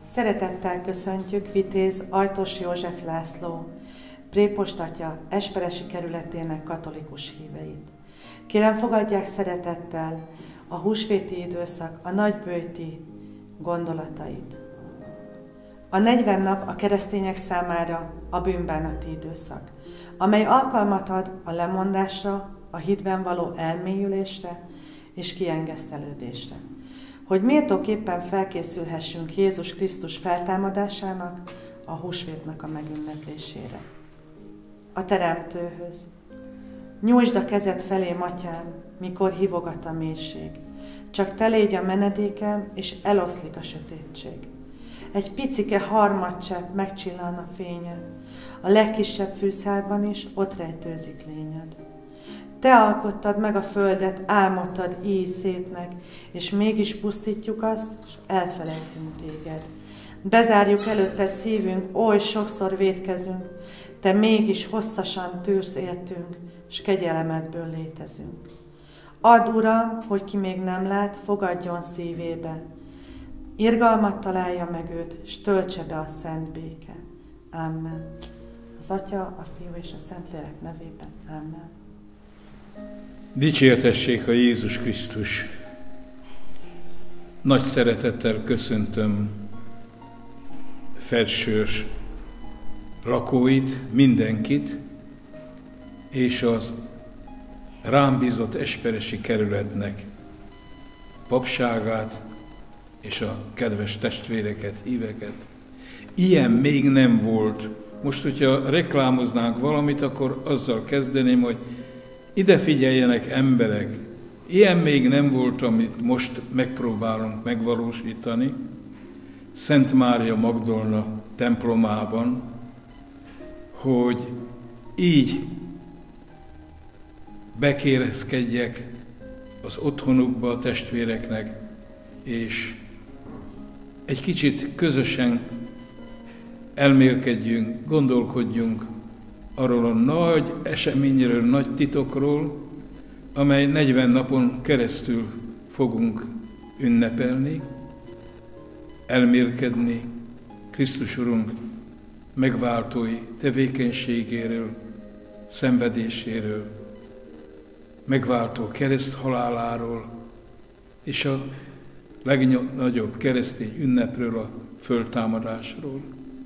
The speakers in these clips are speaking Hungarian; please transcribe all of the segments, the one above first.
Szeretettel köszöntjük Vitéz Ajtos József László, prépostatja Esperesi kerületének katolikus híveit. Kérem, fogadják szeretettel a húsvéti időszak, a nagyböjti gondolatait. A 40 nap a keresztények számára a bűnbánati időszak, amely alkalmat ad a lemondásra, a hitben való elmélyülésre és kiengesztelődésre, hogy méltóképpen felkészülhessünk Jézus Krisztus feltámadásának, a húsvétnak a megünneplésére. A Teremtőhöz. Nyújtsd a kezed felé, Atyám, mikor hívogat a mélység. Csak te légy a menedékem, és eloszlik a sötétség. Egy picike harmadcsepp megcsillan a fényed, a legkisebb fűszálban is ott rejtőzik lényed. Te alkottad meg a földet, álmodtad így szépnek, és mégis pusztítjuk azt, és elfelejtünk téged. Bezárjuk előtted szívünk, oly sokszor vétkezünk, te mégis hosszasan tűrsz értünk, s kegyelemedből létezünk. Add, Uram, hogy ki még nem lát, fogadjon szívébe. Irgalmat találja meg őt, s töltse be a szent béke. Amen. Az Atya, a Fiú és a Szentlélek nevében. Amen. Dicsértessék a Jézus Krisztus! Nagy szeretettel köszöntöm Ferdsős lakóit, mindenkit, és az rám bízott esperesi kerületnek papságát és a kedves testvéreket, híveket. Ilyen még nem volt. Most, hogyha reklámoznánk valamit, akkor azzal kezdeném, hogy ide figyeljenek emberek, ilyen még nem volt, amit most megpróbálunk megvalósítani. Szent Mária Magdolna templomában, hogy így bekérezkedjek az otthonukba a testvéreknek, és egy kicsit közösen elmélkedjünk, gondolkodjunk arról a nagy eseményről, nagy titokról, amely 40 napon keresztül fogunk ünnepelni, elmélkedni Krisztus Urunk megváltói tevékenységéről, szenvedéséről, megváltó kereszthaláláról, és a legnagyobb keresztény ünnepről, a föltámadásról.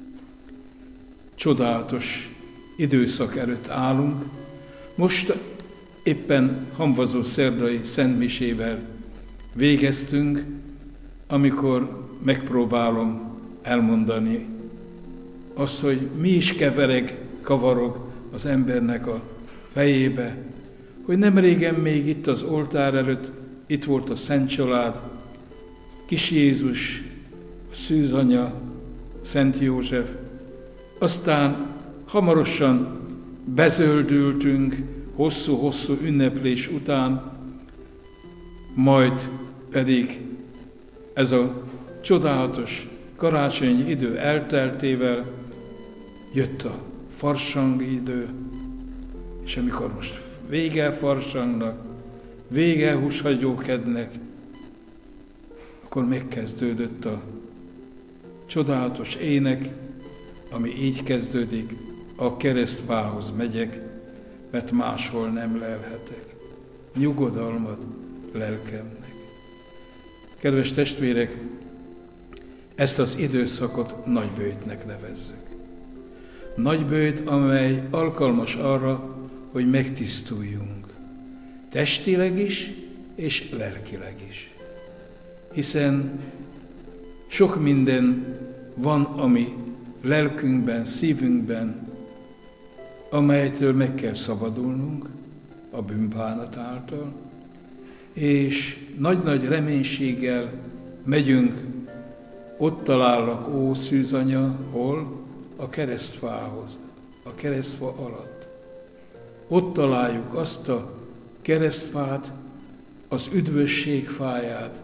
Csodálatos időszak előtt állunk. Most éppen hamvazó szerdai szentmisével végeztünk, amikor megpróbálom elmondani azt, hogy mi is kavarog az embernek a fejébe, hogy nem régen még itt az oltár előtt, itt volt a Szent Család, Kis Jézus, a Szűzanya, Szent József, aztán hamarosan bezöldültünk hosszú-hosszú ünneplés után, majd pedig ez a csodálatos karácsonyi idő elteltével jött a farsangi idő, és amikor most vége farsangnak, vége húshagyókednek, akkor megkezdődött a csodálatos ének, ami így kezdődik: a keresztfához megyek, mert máshol nem lelhetek. Nyugodalmat lelkemnek. Kedves testvérek, ezt az időszakot nagyböjtnek nevezzük. Nagyböjt, amely alkalmas arra, hogy megtisztuljunk. Testileg is, és lelkileg is. Hiszen sok minden van, ami lelkünkben, szívünkben, amelytől meg kell szabadulnunk a bűnbánat által, és nagy-nagy reménységgel megyünk, ott talállak, ó Szűzanya, hol? A keresztfához, a keresztfa alatt. Ott találjuk azt a keresztfát, az üdvösség fáját,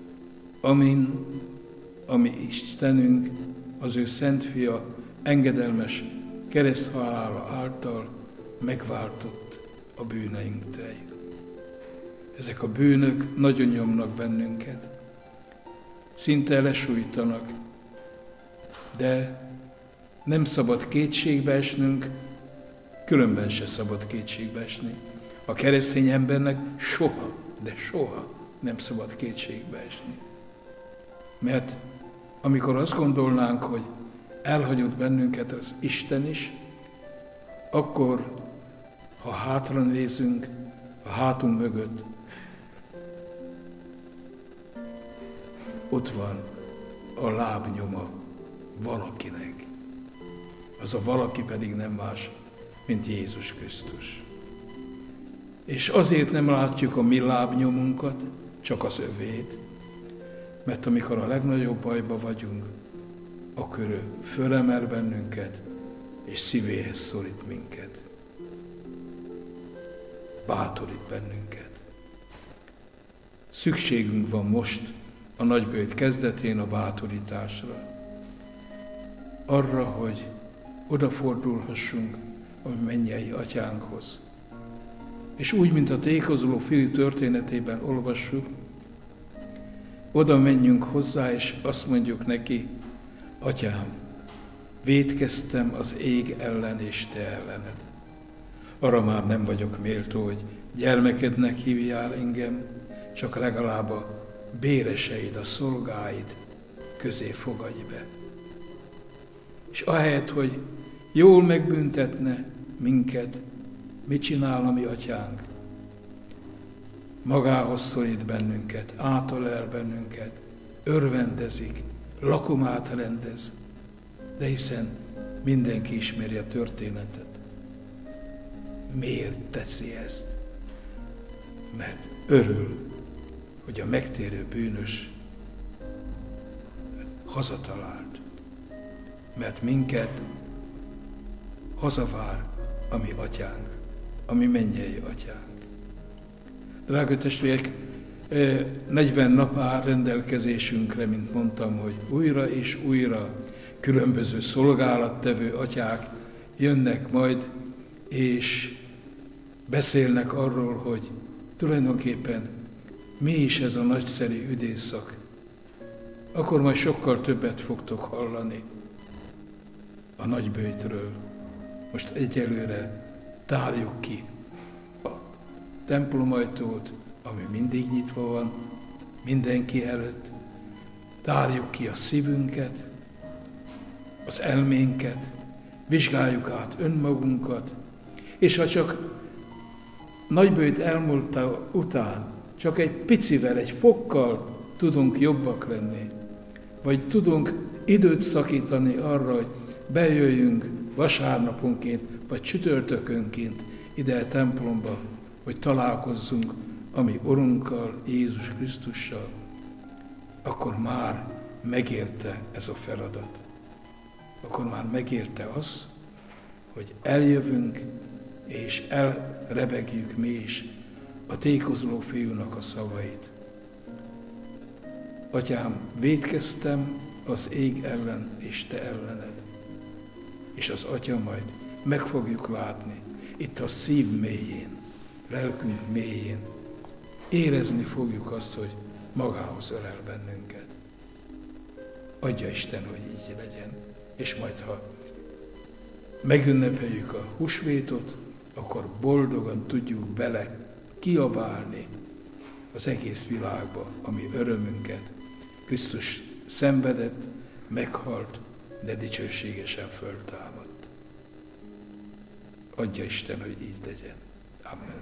ami Istenünk, az ő Szent Fia engedelmes kereszthalála által megváltott a bűneinktől. Ezek a bűnök nagyon nyomnak bennünket, szinte lesújtanak, De nem szabad kétségbe esnünk, különben se szabad kétségbe esni. A keresztény embernek soha, de soha nem szabad kétségbe esni. Mert amikor azt gondolnánk, hogy elhagyott bennünket az Isten is, akkor, ha hátra nézünk, a hátunk mögött, ott van a lábnyoma valakinek. Az a valaki pedig nem más, mint Jézus Krisztus. És azért nem látjuk a mi lábnyomunkat, csak az övét, mert amikor a legnagyobb bajba vagyunk, akkor ő fölemel bennünket, és szívéhez szorít minket. Bátorít bennünket. Szükségünk van most a nagybőjt kezdetén a bátorításra. Arra, hogy odafordulhassunk a mennyei atyánkhoz. És úgy, mint a tékozoló fiú történetében olvassuk, oda menjünk hozzá, és azt mondjuk neki, Atyám, vétkeztem az ég ellen és te ellened. Arra már nem vagyok méltó, hogy gyermekednek hívjál engem, csak legalább a béreseid, a szolgáid közé fogadj be. És ahelyett, hogy jól megbüntetne minket, mit csinál a mi atyánk? Magához szorít bennünket, átölel bennünket, örvendezik, lakomát rendez, de hiszen mindenki ismeri a történetet. Miért teszi ezt? Mert örül, hogy a megtérő bűnös hazatalált. Mert minket hazavár a mi atyánk, a mi mennyei atyánk. Drága testvérek, 40 nap áll rendelkezésünkre, mint mondtam, hogy újra és újra különböző szolgálattevő atyák jönnek majd, és beszélnek arról, hogy tulajdonképpen mi is ez a nagyszerű időszak. Akkor majd sokkal többet fogtok hallani a nagybőjtről. Most egyelőre tárjuk ki a templomajtót, ami mindig nyitva van, mindenki előtt. Tárjuk ki a szívünket, az elménket, vizsgáljuk át önmagunkat, és ha csak nagybőjt elmúlta után, csak egy picivel, egy fokkal tudunk jobbak lenni, vagy tudunk időt szakítani arra, hogy bejöjjünk vasárnaponként, vagy csütörtökönként ide a templomba, hogy találkozzunk a mi Urunkkal, Jézus Krisztussal, akkor már megérte ez a feladat. Akkor már megérte az, hogy eljövünk, és elrebegjük mi is a tékozoló fiúnak a szavait. Atyám, vétkeztem az ég ellen és te ellened. És az Atya majd meg fogjuk látni itt a szív mélyén, lelkünk mélyén. Érezni fogjuk azt, hogy magához ölel bennünket. Adja Isten, hogy így legyen. És majd, ha megünnepeljük a húsvétot, akkor boldogan tudjuk bele kiabálni az egész világba, ami örömünket. Krisztus szenvedett, meghalt, de dicsőségesen föltámadt. Adja Isten, hogy így legyen. Amen.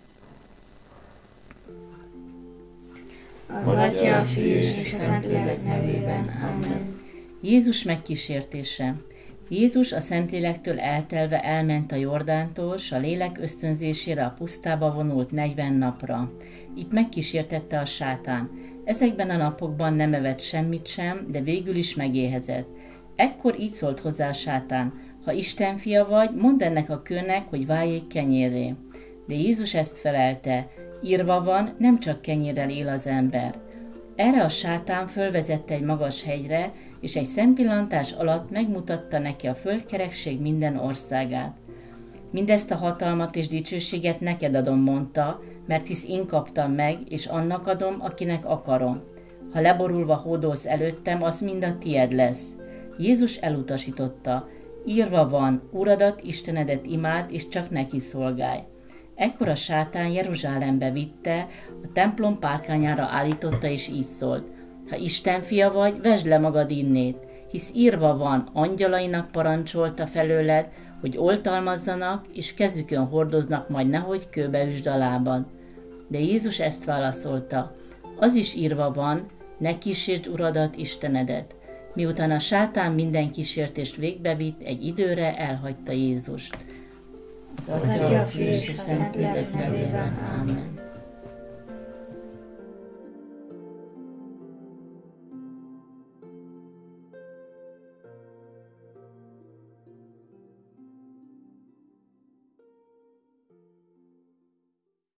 Az Atya, a Fiú és a Szentlélek nevében. Amen. Jézus megkísértése. Jézus a Szentlélektől eltelve elment a Jordántól, s a lélek ösztönzésére a pusztába vonult 40 napra. Itt megkísértette a sátán. Ezekben a napokban nem evett semmit sem, de végül is megéhezett. Ekkor így szólt hozzá a sátán: ha Isten fia vagy, mondd ennek a kőnek, hogy váljék kenyérré. De Jézus ezt felelte: írva van, nem csak kenyérrel él az ember. Erre a sátán fölvezette egy magas hegyre, és egy szempillantás alatt megmutatta neki a földkerekség minden országát. Mindezt a hatalmat és dicsőséget neked adom, mondta, mert hisz én kaptam meg, és annak adom, akinek akarom. Ha leborulva hódolsz előttem, az mind a tied lesz. Jézus elutasította. Írva van, Uradat, Istenedet imád, és csak neki szolgálj. Ekkor a sátán Jeruzsálembe vitte, a templom párkányára állította, és így szólt: ha Isten fia vagy, vesd le magad innét, hisz írva van, angyalainak parancsolta felőled, hogy oltalmazzanak, és kezükön hordoznak, majd nehogy kőbe üsd a lábad. De Jézus ezt válaszolta: az is írva van, ne kísértsd Uradat, Istenedet. Miután a sátán minden kísértést végbevitt, egy időre elhagyta Jézust. Az Atya, a Fiú és a Szentlélek nevében. Ámen.